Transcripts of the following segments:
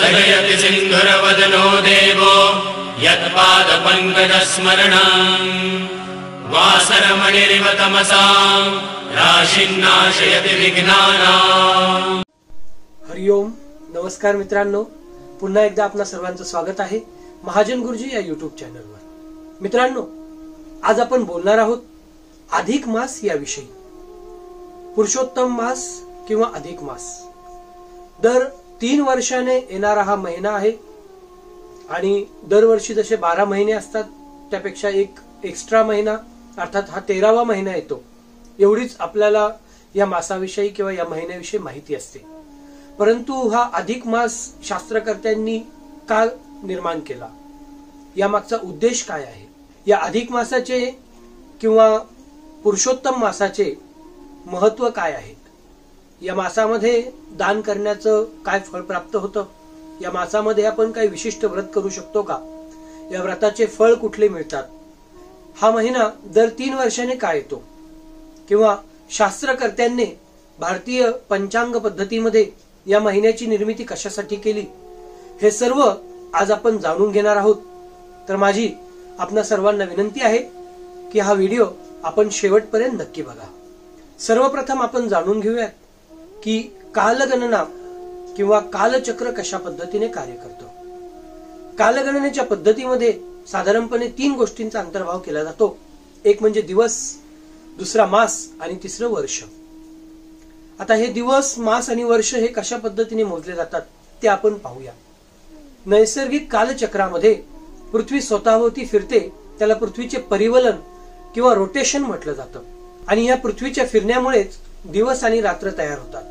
सजयति सिन्धुरवदनो देवो यत्पादपङ्कजस्मरणम् वासरमणिरिव तमसां राशिन्नाशयति विघ्नानाम्। हरिओम, नमस्कार मित्रांनो, पुन्हा एकदा आपणा सर्वांचं स्वागत आहे महाजन गुरुजी या YouTube चॅनलवर। मित्रांनो, आज आपण बोलणार आहोत अधिक मास याविषयी। पुरुषोत्तम मास किंवा अधिक मास दर 3 वर्षाने येणारा हा महिना आहे आणि दरवर्षी जसे 12 महिने असतात त्यापेक्षा एक एक्स्ट्रा महिना अर्थात हा 13वा महिना येतो। एवढीच आपल्याला या मासाविषयी किंवा या महिन्याविषयी माहिती असते। परंतु हा अधिक मास शास्त्रकर्त्यांनी का निर्माण केला, यामागचा उद्देश काय आहे, या अधिक मासाचे किंवा पुरुषोत्तम मासाचे महत्व काय आहे, या मासामध्ये दान करण्याचं काय फळ प्राप्त होतं, या मासामध्ये आपण काही विशिष्ट व्रत करू शकतो का, या व्रताचे फळ कुठले मिळतात, हा महिना दर 3 वर्षाने का येतो, किंवा शास्त्रकर्त्यांनी भारतीय पंचांग पद्धतीमध्ये या महिन्याची निर्मिती कशासाठी केली, हे सर्व आज आपण जाणून घेणार आहोत। तर माझी आपणा सर्वांना विनंती आहे की हा व्हिडिओ आपण शेवटपर्यंत नक्की बघा। सर्वप्रथम आपण जाणून घेऊयात की कालगणना किंवा कालचक्र कशा पद्धतीने कार्य करतो। कालगणनेच्या पद्धतीमध्ये साधारणपणे 3 गोष्टींचा अंतर्भाव केला जातो। एक म्हणजे दिवस, दुसरा मास आणि तिसरं वर्ष। आता हे दिवस, मास आणि वर्ष हे कशा पद्धतीने मोजले जातात ते आपण पाहूया। नैसर्गिक कालचक्रामध्ये पृथ्वी स्वतःभोवती फिरते, त्याला पृथ्वीचे परिवलन किंवा रोटेशन म्हटलं जातं आणि या पृथ्वीच्या फिरण्यामुळेच दिवस आणि रात्र तयार होतात।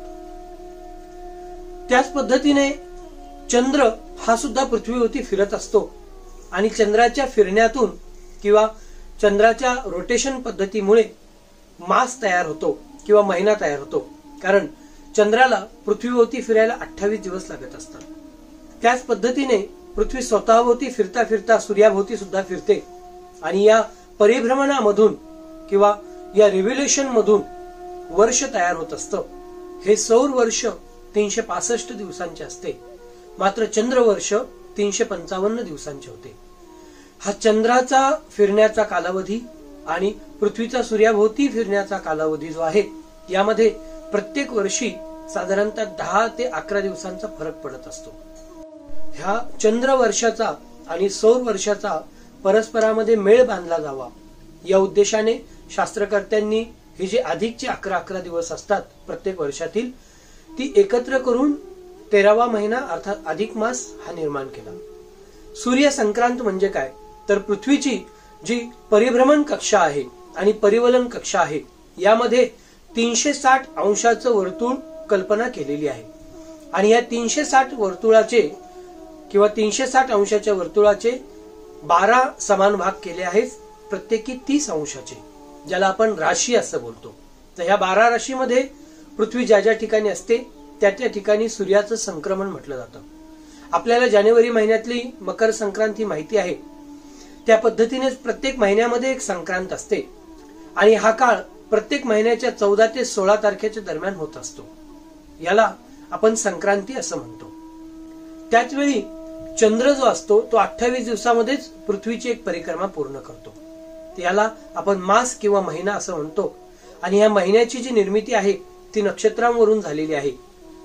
त्याच पद्धतीने चंद्र हा सुद्धा पृथ्वीभोवती फिरत असतो आणि चंद्राच्या फिरण्यातून किंवा चंद्राच्या रोटेशन पद्धतीमुळे मास तयार होतो किंवा महिना तयार होतो, कारण चंद्राला पृथ्वीभोवती फिरायला 28 दिवस लागत असतात। त्याच पद्धतीने पृथ्वी स्वतःभोवती फिरता फिरता सूर्याभोवती सुद्धा फिरते आणि या परिभ्रमणामधून किंवा या रिव्होल्यूशन मधून वर्ष तयार होत असतं। हे सौर वर्ष 365 दिवसांचे असते, मात्र चंद्रवर्ष 355 दिवसांचे होते। हा चंद्राचा फिरण्याचा कालावधी आणि पृथ्वीचा सूर्याभोवती फिरण्याचा कालावधी जो आहे, यामध्ये प्रत्येक वर्षी साधारणतः 10 ते 11 दिवसांचा फरक पडत असतो। ह्या चंद्र वर्षाचा आणि सौर वर्षाचा परस्परामध्ये मेळ बांधला जावा या उद्देशाने शास्त्रकर्त्यांनी हे जे अधिकचे 11 दिवस असतात प्रत्येक वर्षातील, ती एकत्र करून 13वा महिना अर्थात अधिक मास हा निर्माण केला। सूर्य संक्रांत म्हणजे काय, तर पृथ्वीची जी परिभ्रमण कक्षा आहे आणि परिवलन कक्षा आहे, यामध्ये 360 अंशाचं वर्तुळ कल्पना केलेली आहे आणि या 360 वर्तुळाचे किंवा 360 अंशाच्या वर्तुळाचे 12 समान भाग केले आहेत, प्रत्येकी 30 अंशाचे, ज्याला आपण राशी असं बोलतो। तर ह्या 12 राशीमध्ये पृथ्वी ज्या ज्या ठिकाणी असते त्या त्या ठिकाणी सूर्याचं संक्रमण म्हटलं जातं। आपल्याला जानेवारी महिन्यातली मकर संक्रांती माहिती आहे, त्या पद्धतीनेच प्रत्येक महिन्यामध्ये एक संक्रांत असते आणि हा काळ प्रत्येक महिन्याच्या 14 ते 16 तारखेच्या दरम्यान होत असतो, याला आपण संक्रांती असं म्हणतो। त्याच वेळी चंद्र जो असतो तो 28 दिवसामध्येच पृथ्वीची एक परिक्रमा पूर्ण करतो, याला आपण मास किंवा महिना असं म्हणतो। आणि या महिन्याची जी निर्मिती आहे ती नक्षत्रांवरून झालेली आहे।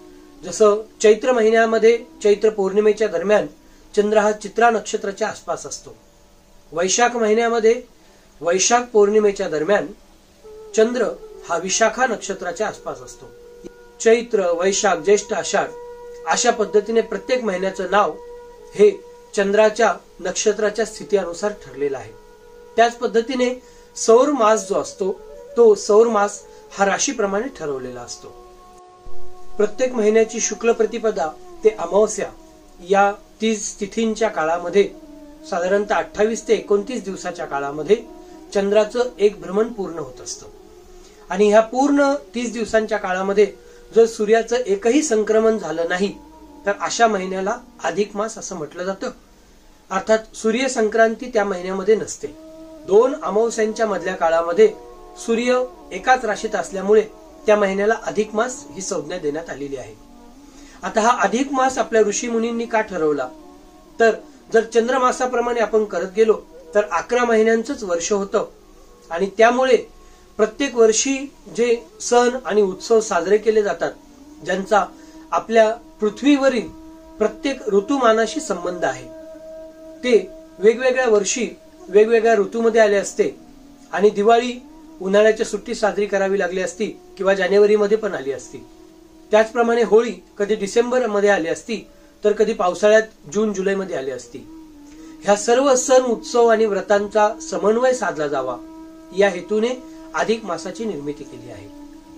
जसं चैत्र महिन्यामध्ये चैत्र पौर्णिमेच्या दरम्यान चंद्र हा चित्रा नक्षत्राच्या आसपास असतो। वैशाख महिन्यामध्ये वैशाख पौर्णिमेच्या दरम्यान चंद्र हा विशाखा नक्षत्राच्या आसपास असतो। चैत्र, वैशाख, ज्येष्ठ, आषाढ अशा पद्धतीने प्रत्येक महिन्याचं नाव हे चंद्राच्या नक्षत्राच्या स्थितीनुसार ठरलेलं आहे। त्याच पद्धतीने सौर मास जो असतो तो सौर मास हा राशीप्रमाणे ठरवलेला असतो। प्रत्येक महिन्याची शुक्ल प्रतिपदा ते अमावस्या या 30 तिथींच्या काळामध्ये साधारणतः 28 ते 29 दिवसाच्या काळामध्ये चंद्राचं एक भ्रमण पूर्ण होत असतं आणि ह्या पूर्ण 30 दिवसांच्या काळामध्ये जर सूर्याचं एकही संक्रमण झालं नाही तर अशा महिन्याला अधिक मास असं म्हटलं जातं। अर्थात सूर्य संक्रांती त्या महिन्यामध्ये नसते। 2 अमावस्यांच्या मधल्या काळामध्ये सूर्य एकाच राशीत असल्यामुळे त्या महिन्याला अधिक मास ही संज्ञा देण्यात आलेली आहे। आता हा अधिक मास आपल्या ऋषी मुनींनी का ठरवला, तर जर चंद्रमासाप्रमाणे आपण करत गेलो तर 11 महिन्यांचंच वर्ष होतं आणि त्यामुळे प्रत्येक वर्षी जे सण आणि उत्सव साजरे केले जातात, ज्यांचा आपल्या पृथ्वीवरील प्रत्येक ऋतुमानाशी संबंध आहे, ते वेगवेगळ्या वर्षी वेगवेगळ्या ऋतूमध्ये आले असते आणि दिवाळी उन्हाळ्याच्या सुट्टी साजरी करावी लागली असती किंवा जानेवारीमध्ये पण आली असती. त्याचप्रमाणे होळी कधी डिसेंबरमध्ये आली असती तर कधी पावसाळ्यात जून जुलैमध्ये आली असती. ह्या सर्व सण उत्सव आणि व्रतांचा समन्वय साधला जावा या हेतूने अधिक मासाची निर्मिती केली आहे.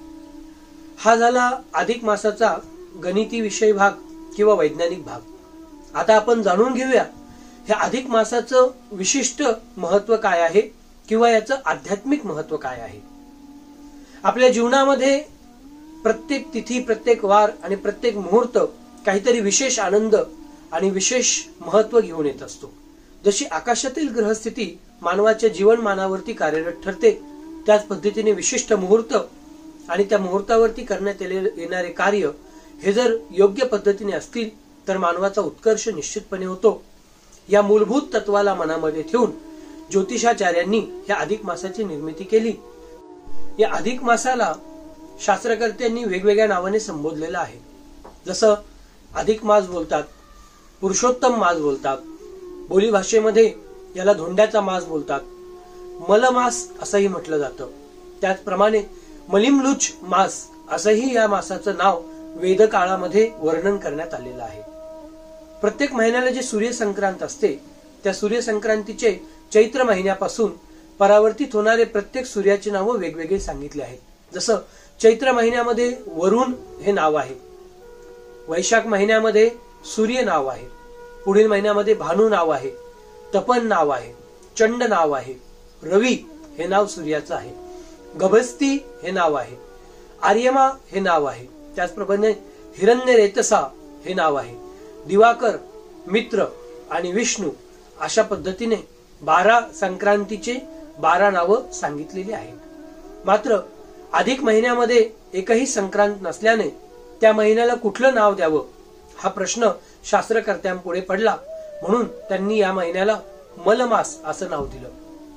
हा झाला अधिक मासाचा गणिती विषय भाग किंवा वैज्ञानिक भाग. आता आपण जाणून घेऊया ह्या अधिक मासाचं विशिष्ट महत्व काय आहे किंवा याचं आध्यात्मिक महत्व काय आहे. आपल्या जीवनामध्ये प्रत्येक तिथी, प्रत्येक वार आणि प्रत्येक मुहूर्त काहीतरी विशेष आनंद आणि विशेष महत्व घेऊन येत असतो. जशी आकाशातील ग्रहस्थिती मानवाच्या जीवनमानावरती कार्यरत ठरते, त्याच पद्धतीने विशिष्ट मुहूर्त आणि त्या मुहूर्तावरती करण्यात येणारे कार्य हे जर योग्य पद्धतीने असतील तर मानवाचा उत्कर्ष निश्चितपणे होतो. या मूलभूत तत्वाला मनामध्ये ठेवून ज्योतिषाचार्यांनी या अधिक मासाची निर्मिती केली. या अधिक मासाला शास्त्रकर्त्यांनी वेगवेगळ्या नावाने संबोधलेलं आहे. जसं अधिक मास बोलतात, पुरुषोत्तम मास बोलतात, बोलीभाषेमध्ये याला धोंड्याचा मास बोलतात, मलमास असंही म्हटलं जातं. त्याचप्रमाणे मलिमलुच मास असंही या मासाचं नाव वेदकाळामध्ये वर्णन करण्यात आलेलं आहे. प्रत्येक महिन्याला जे सूर्यसंक्रांत असते त्या सूर्यसंक्रांतीचे चैत्र महिन्यापासून परावर्तित होणारे प्रत्येक सूर्याची नावं वेगवेगळी सांगितली आहेत. जसं चैत्र महिन्यामध्ये वरुण हे नाव आहे, वैशाख महिन्यामध्ये सूर्य नाव आहे, पुढील महिन्यामध्ये भानू नाव आहे, तपन नाव आहे, चंड नाव आहे, रवी हे नाव सूर्याचं आहे, गभस्ती हे नाव आहे, आर्यमा हे नाव आहे, त्याचप्रमाणे हिरण्यरेतसा हे नाव आहे, दिवाकर, मित्र आणि विष्णू अशा पद्धतीने 12 संक्रांतीचे 12 नावं सांगितलेली आहेत. मात्र अधिक महिन्यामध्ये एकही संक्रांत नसल्याने त्या महिन्याला कुठलं नाव द्यावं हा प्रश्न शास्त्रकर्त्यांपुढे पडला. म्हणून त्यांनी या महिन्याला मलमास असं नाव दिलं.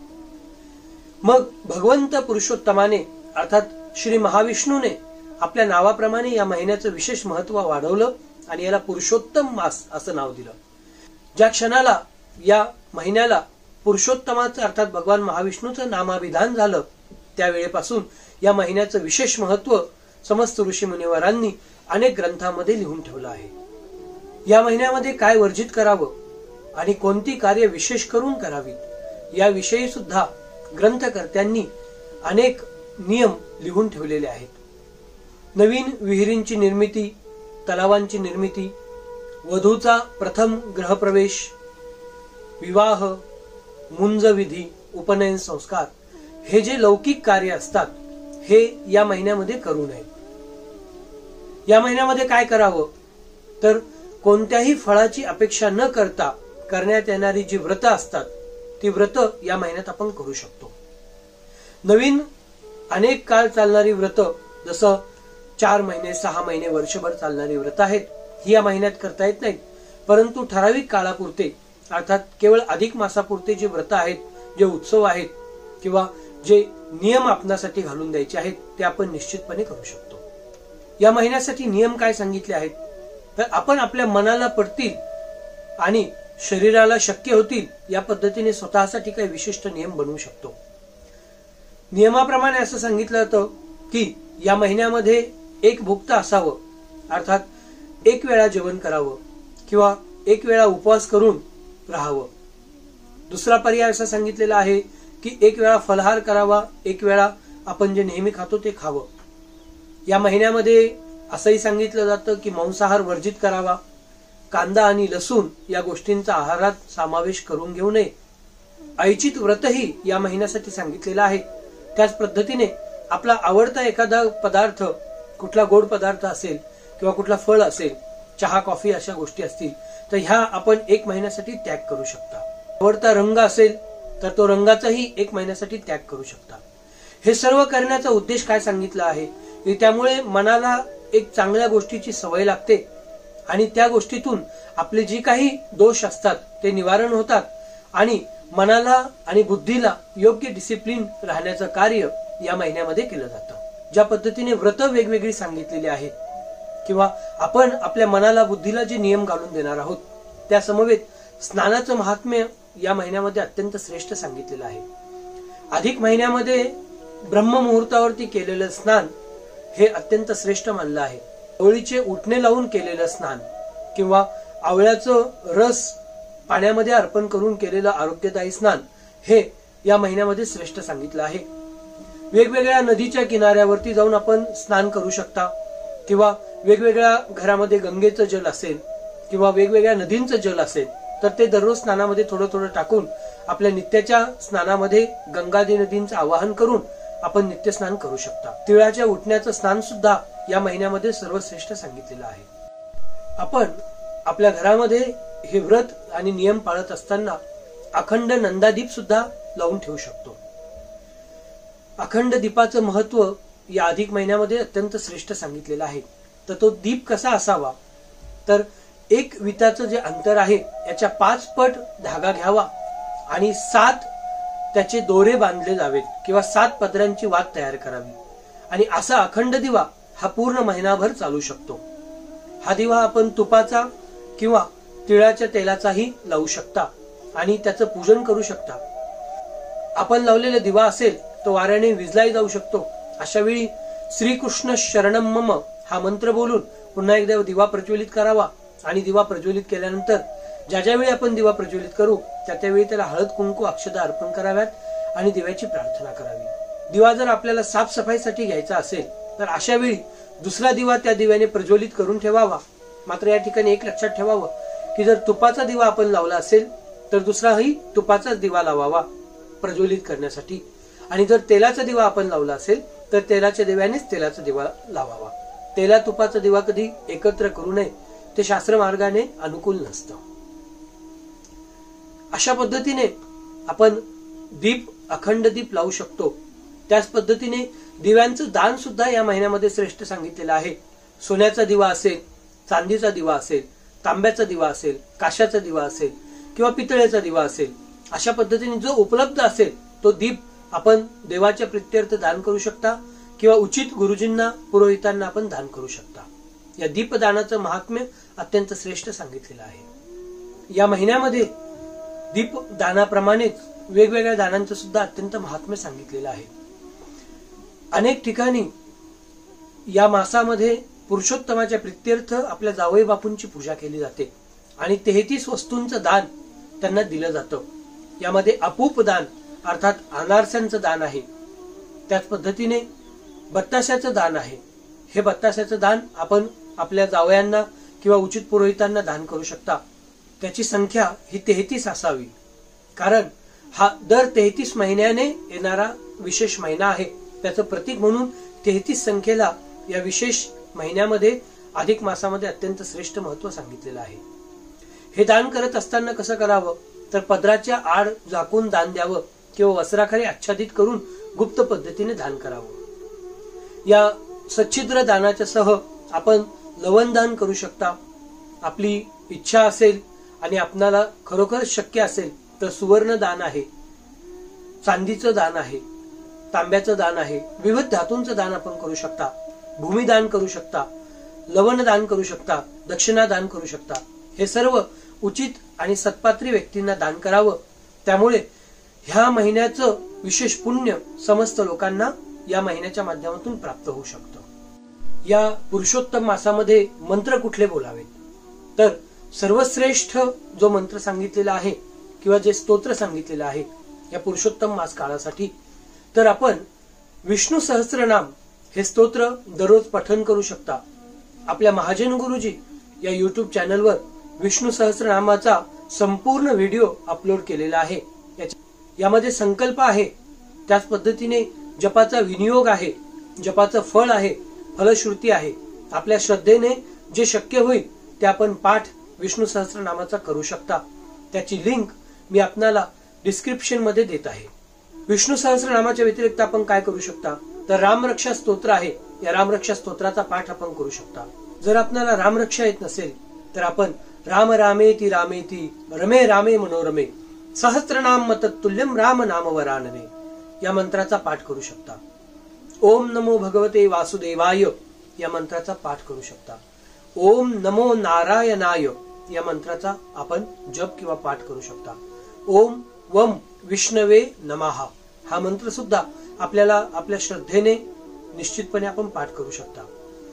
मग भगवंत पुरुषोत्तमाने अर्थात श्री महाविष्णूने आपल्या नावाप्रमाणे या महिन्याचं विशेष महत्व वाढवलं आणि याला पुरुषोत्तम मास असं नाव दिलं. ज्या क्षणाला या महिन्याला पुरुषोत्तमाचं अर्थात भगवान महाविष्णूचं नामाभिधान झालं त्यावेळेपासून या महिन्याचं विशेष महत्व समस्त ऋषी मुनिवरांनी अनेक ग्रंथांमध्ये लिहून ठेवलं आहे. या महिन्यामध्ये काय वर्जित करावं आणि कोणती कार्य विशेष करून करावीत याविषयी सुद्धा ग्रंथकर्त्यांनी अनेक नियम लिहून ठेवलेले आहेत. नवीन विहिरींची निर्मिती, तलावांची निर्मिती, वधूचा प्रथम ग्रहप्रवेश, विवाह, मुंज विधी, उपनयन संस्कार हे जे लौकिक कार्य असतात हे या महिन्यामध्ये करू नये. या महिन्यामध्ये काय करावं तर कोणत्याही फळाची अपेक्षा न करता करण्यात येणारी जी व्रत असतात ती व्रत या महिन्यात आपण करू शकतो. नवीन अनेक काळ चालणारी व्रत जसं 4 महिने, 6 महिने, वर्षभर चालणारी व्रत आहेत ही या महिन्यात करता येत नाहीत. परंतु ठराविक काळापुरते अर्थात केवळ अधिक मासापुरते जे व्रत आहेत, जे उत्सव आहेत किंवा जे नियम आपणासाठी घालून द्यायचे आहेत ते आपण निश्चितपणे करू शकतो. या महिन्यासाठी नियम काय सांगितले आहेत तर आपण आपल्या मनाला पडतील आणि शरीराला शक्य होतील या पद्धतीने स्वतःसाठी काही विशिष्ट नियम बनवू शकतो. नियमाप्रमाणे असं सांगितलं जातं की या महिन्यामध्ये एक भुक्त असावं, अर्थात एक वेळा जेवण करावं किंवा एक वेळा उपवास करून राहावं. दुसरा पर्याय असा सांगितलेला आहे की एक वेळा फलाहार करावा, एक वेळा आपण जे नेहमी खातो ते खावं. या महिन्यामध्ये असंही सांगितलं जातं की मांसाहार वर्जित करावा, कांदा आणि लसूण या गोष्टींचा आहारात समावेश करून घेऊ नये. ऐचित व्रतही या महिन्यासाठी सांगितलेलं आहे. त्याच पद्धतीने आपला आवडता एखादा पदार्थ, कुठला गोड पदार्थ असेल किंवा कुठला फळ असेल, चहा कॉफी अशा गोष्टी असतील तर ह्या आपण 1 महिन्यासाठी त्याग करू शकता. आवडता रंग असेल तर तो रंगाचाही 1 महिन्यासाठी त्याग करू शकता. हे सर्व करण्याचा उद्देश काय सांगितला आहे की त्यामुळे मनाला एक चांगल्या गोष्टीची सवय लागते आणि त्या गोष्टीतून आपले जे काही दोष असतात ते निवारण होतात आणि मनाला आणि बुद्धीला योग्य डिसिप्लिन राहण्याचं कार्य या महिन्यामध्ये केलं जातं. ज्या पद्धतीने व्रत वेगवेगळी सांगितलेली आहेत किंवा आपण आपल्या मनाला बुद्धीला जे नियम घालून देणार आहोत त्या समवेत स्नानाचं महात्म्य या महिन्यामध्ये अत्यंत श्रेष्ठ सांगितलेलं आहे. अधिक महिन्यामध्ये ब्रह्म मुहूर्तावरती केलेलं स्नान हे अत्यंत श्रेष्ठ मानलं आहे. आवळीचे उटणे लावून केलेलं स्नान किंवा आवळ्याचं रस पाण्यामध्ये अर्पण करून केलेलं आरोग्यदायी स्नान हे या महिन्यामध्ये श्रेष्ठ सांगितलं आहे. वेगवेगळ्या नदीच्या किनाऱ्यावरती जाऊन आपण स्नान करू शकता किंवा वेगवेगळ्या घरामध्ये गंगेचं जल असेल किंवा वेगवेगळ्या नदींचं जल असेल तर ते दररोज स्नानामध्ये थोडं थोडं टाकून आपल्या नित्याच्या स्नानामध्ये गंगादी नदींचं आवाहन करून आपण नित्य स्नान करू शकता. तिळाच्या उठण्याचं स्नान सुद्धा या महिन्यामध्ये सर्वश्रेष्ठ सांगितलेलं आहे. आपण आपल्या घरामध्ये हे व्रत आणि नियम पाळत असताना अखंड नंदादीप सुद्धा लावून ठेवू शकतो. अखंड दीपाचं महत्व या अधिक महिन्यामध्ये अत्यंत श्रेष्ठ सांगितलेलं आहे. तर तो दीप कसा असावा तर एक विताचं जे अंतर आहे याच्या 5 पट धागा घ्यावा आणि 7 त्याचे दोरे बांधले जावेत किंवा 7 पदरांची वात तयार करावी आणि असा अखंड दिवा हा पूर्ण महिनाभर चालू शकतो. हा दिवा आपण तुपाचा किंवा तिळाच्या तेलाचाही लावू शकता आणि त्याचं पूजन करू शकता. आपण लावलेला दिवा असेल तो वाऱ्याने विझलाही जाऊ शकतो. अशा वेळी श्रीकृष्ण शरणम मम हा मंत्र बोलून पुन्हा एकदा दिवा प्रज्वलित करावा आणि दिवा प्रज्वलित केल्यानंतर ज्या वेळी आपण दिवा प्रज्वलित करू त्यावेळी त्याला हळद कुंकू अक्षता अर्पण कराव्यात आणि दिव्याची प्रार्थना करावी. दिवा जर आपल्याला साफसफाईसाठी घ्यायचा असेल तर अशा वेळी दुसरा दिवा त्या दिव्याने प्रज्वलित करून ठेवावा. मात्र या ठिकाणी एक लक्षात ठेवावं की जर तुपाचा दिवा आपण लावला असेल तर दुसराही तुपाचाच दिवा लावावा प्रज्वलित करण्यासाठी आणि जर तेलाचा दिवा आपण लावला असेल तर तेलाच्या दिव्यानेच तेलाचा दिवा लावावा. तेला तुपाचा दिवा कधी एकत्र करू नये, ते शास्त्र मार्गाने अनुकूल नसतं. अशा पद्धतीने आपण दीप अखंड दीप लावू शकतो. त्याच पद्धतीने दिव्यांचं दान सुद्धा या महिन्यामध्ये श्रेष्ठ सांगितलेलं आहे. सोन्याचा दिवा असेल, चांदीचा दिवा असेल, तांब्याचा दिवा असेल, काशाचा दिवा असेल किंवा पितळेचा दिवा असेल, अशा पद्धतीने जो उपलब्ध असेल तो दीप आपण देवाच्या प्रित्यर्थ दान करू शकता किंवा उचित गुरुजींना पुरोहितांना आपण दान करू शकता. या दीपदानाचं महात्म्य अत्यंत श्रेष्ठ सांगितलेलं आहे. या महिन्यामध्ये दीपदानाप्रमाणेच वेगवेगळ्या दानांचं सुद्धा अत्यंत महात्म्य सांगितलेलं आहे. अनेक ठिकाणी या मासामध्ये पुरुषोत्तमाच्या प्रित्यर्थ आपल्या जावई बापूंची पूजा केली जाते आणि 33 वस्तूंचं दान त्यांना दिलं जातं. यामध्ये अपूप दान अर्थात अनारसांचं दान आहे. त्याच पद्धतीने बत्ताशाचं दान आहे. हे बत्ताशाचं दान आपण आपल्या जावयांना किंवा उचित पुरोहितांना दान करू शकता. त्याची संख्या ही 33 असावी, कारण हा दर 33 महिन्याने येणारा विशेष महिना आहे. त्याचं प्रतीक म्हणून 33 संख्येला या विशेष महिन्यामध्ये अधिक मासामध्ये अत्यंत श्रेष्ठ महत्व सांगितलेलं आहे. हे दान करत असताना कसं करावं तर पदराच्या आड झाकून दान द्यावं किंवा वस्त्राखाली आच्छादित करून गुप्त पद्धतीने दान करावं. या सच्छिद्र दानाच्या सह आपण लवण दान करू शकता. आपली इच्छा असेल आणि आपणाला खरोखर शक्य असेल तर सुवर्ण दान आहे, चांदीचं दान आहे, तांब्याचं दान आहे, विविध धातूंचं दान आपण करू शकता. भूमिदान करू शकता, लवण दान करू शकता, दक्षिणा दान करू शकता. हे सर्व उचित आणि सत्पात्री व्यक्तींना दान करावं. त्यामुळे ह्या महिन्याचं विशेष पुण्य समस्त लोकांना या महिन्याच्या माध्यमातून प्राप्त होऊ शकतं. या पुरुषोत्तम मासामध्ये मंत्र कुठले बोलावेत तर सर्वश्रेष्ठ जो मंत्र सांगितलेला आहे किंवा जे स्तोत्र सांगितलेलं आहे या पुरुषोत्तम मास काळासाठी तर आपण विष्णू सहस्त्रनाम हे स्तोत्र दररोज पठन करू शकता. आपल्या महाजन गुरुजी या युट्यूब चॅनलवर विष्णू सहस्त्रनामाचा संपूर्ण व्हिडिओ अपलोड केलेला आहे. यामध्ये संकल्प आहे, त्याच पद्धतीने जपाचा विनियोग आहे, जपाचं फळ आहे, फलश्रुती आहे. आपल्या श्रद्धेने जे शक्य होईल ते आपण पाठ विष्णू सहस्त्रनामाचा करू शकता. त्याची लिंक मी आपणाला डिस्क्रिप्शन मध्ये देत आहे. विष्णू सहस्त्रनामाच्या व्यतिरिक्त आपण काय करू शकता तर रामरक्षा स्तोत्र आहे. या रामरक्षा स्तोत्राचा पाठ आपण करू शकता. जर आपल्याला रामरक्षा येत नसेल तर आपण राम रामेति रामेति रमे रामे मनोरमे सहस्रनाम तत्तुल्यम राम नाम वरानने या मंत्राचा पाठ करू शकता. ओम नमो भगवते वासुदेवाय या मंत्राचा पाठ करू शकता. ओम नमो नारायणाय या मंत्राचा आपण जप किंवा पाठ करू शकता. ओम वम विष्णवे नमः हा मंत्र सुद्धा आपल्याला आपल्या श्रद्धेने निश्चितपणे आपण पाठ करू शकता.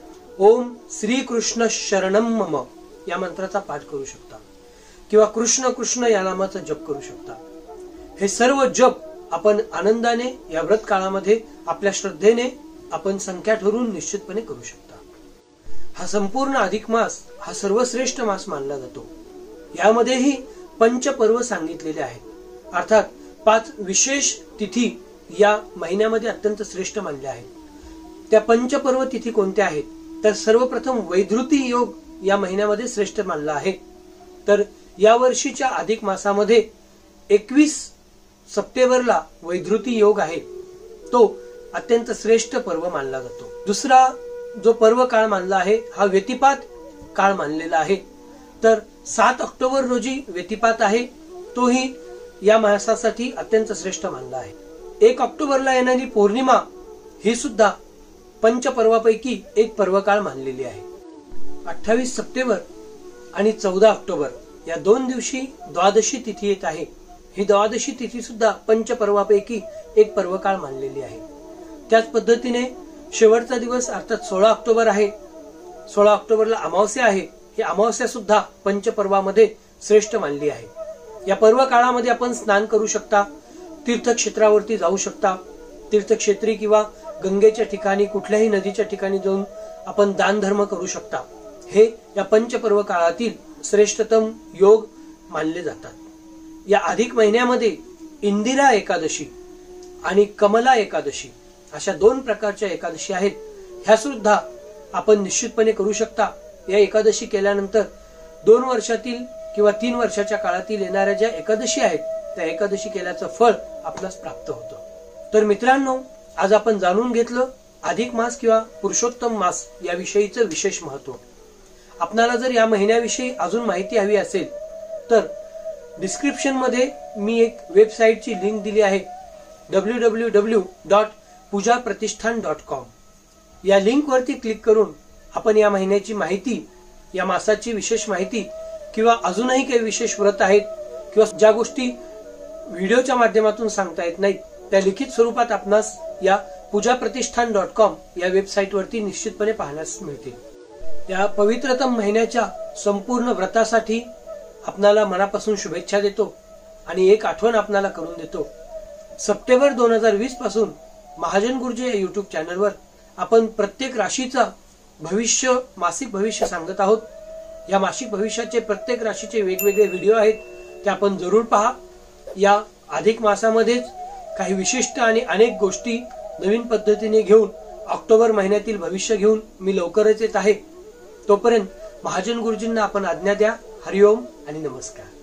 ओम श्री कृष्ण शरणम मम या मंत्राचा पाठ करू शकता किंवा कृष्ण कृष्ण या नामाचा जप करू शकता. हे सर्व जप आपण आनंदाने या व्रत काळामध्ये आपल्या श्रद्धेने आपण संख्या ठरवून निश्चितपणे करू शकता. हा संपूर्ण अधिक मास हा सर्वश्रेष्ठ मास मानला जातो. यामध्येही पंचपर्व सांगितलेले आहेत. अर्थात 5 विशेष तिथी या महिन्यामध्ये अत्यंत श्रेष्ठ मानल्या आहेत. त्या पंचपर्व तिथी कोणत्या आहेत तर सर्वप्रथम वैधृती योग या महिन्यामध्ये श्रेष्ठ मानला आहे. तर या वर्षीच्या अधिक मासामध्ये 21 सप्टेंबरला वैधृती योग आहे. तो अत्यंत श्रेष्ठ पर्व मानला जातो. दुसरा जो पर्व काळ मानला आहे हा व्यतिपात काळ मानलेला आहे. तर 7 ऑक्टोबर रोजी व्यतिपात आहे. तोही या मासासाठी अत्यंत श्रेष्ठ मानला आहे. 1 ऑक्टोबरला येणारी पौर्णिमा ही सुद्धा पंचपर्वापैकी एक पर्वकाळ मानलेली आहे. 28 सप्टेंबर आणि 14 ऑक्टोबर या 2 दिवशी द्वादशी तिथी येत आहे. ही द्वादशी तिथी सुद्धा पंचपर्वापैकी एक पर्वकाळ मानलेली आहे. त्याच पद्धतीने शेवटचा दिवस अर्थात 16 ऑक्टोबर आहे. 16 ऑक्टोबरला अमावस्या आहे. ही अमावस्या सुद्धा पंचपर्वामध्ये श्रेष्ठ मानली आहे. या पर्व काळामध्ये आपण स्नान करू शकता, तीर्थक्षेत्रावरती जाऊ शकता. तीर्थक्षेत्री किंवा गंगेच्या ठिकाणी कुठल्याही नदीच्या ठिकाणी जाऊन आपण दान धर्म करू शकता. हे या पंचपर्व काळातील श्रेष्ठतम योग मानले जातात. या अधिक महिन्यामध्ये इंदिरा एकादशी आणि कमला एकादशी अशा 2 प्रकारच्या एकादशी आहेत. ह्या सुद्धा आपण निश्चितपणे करू शकता. या एकादशी केल्यानंतर 2 वर्षातील किंवा 3 वर्षाच्या काळातील येणाऱ्या ज्या एकादशी आहेत त्या एकादशी केल्याचं फळ आपल्यास प्राप्त होतं. तर मित्रांनो, आज आपण जाणून घेतलं अधिक मास किंवा पुरुषोत्तम मास याविषयीचं विशेष महत्व. आपणाला जर या महिन्याविषयी अजून माहिती हवी असेल तर डिस्क्रिप्शन मध्ये मी एक वेबसाईटची लिंक दिली आहे www.pujapratishthan.com. या लिंक वरती क्लिक करून आपण या महिन्याची माहिती, या मासाची विशेष माहिती किंवा अजूनही काही विशेष व्रत आहेत किंवा ज्या गोष्टी व्हिडिओच्या माध्यमातून सांगता येत नाहीत त्या लिखित स्वरूपात आपणास या pujapratishthan.com या वेबसाईट वरती निश्चितपणे पाहण्यास मिळतील. या पवित्रतम महिन्याच्या संपूर्ण व्रतासाठी आपणाला मनापासून शुभेच्छा देतो आणि एक आठवण आपणाला करून देतो. सप्टेंबर 2020 पासून महाजन गुरुजी या युट्यूब चॅनलवर आपण प्रत्येक राशीचा भविष्य, मासिक भविष्य सांगत आहोत. या मासिक भविष्याचे प्रत्येक राशीचे वेगवेगळे व्हिडिओ आहेत, ते आपण जरूर पहा. या अधिक मासामध्येच काही विशिष्ट आणि अनेक गोष्टी नवीन पद्धतीने घेऊन ऑक्टोबर महिन्यातील भविष्य घेऊन मी लवकरच येत आहे. तोपर्यंत महाजन गुरुजींना आपण आज्ञा द्या. हरिओम आणि नमस्कार.